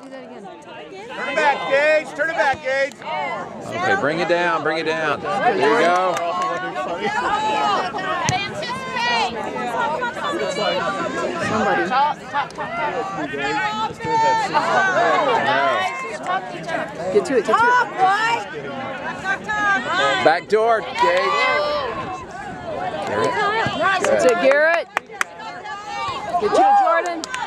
Do that again. Turn it back, Gage. Turn it back, Gage. Okay, bring it down. Bring it down. There you go. Somebody. Get to it. Get to it. Back door, Gage. That's it, Garrett. Get to it, Jordan.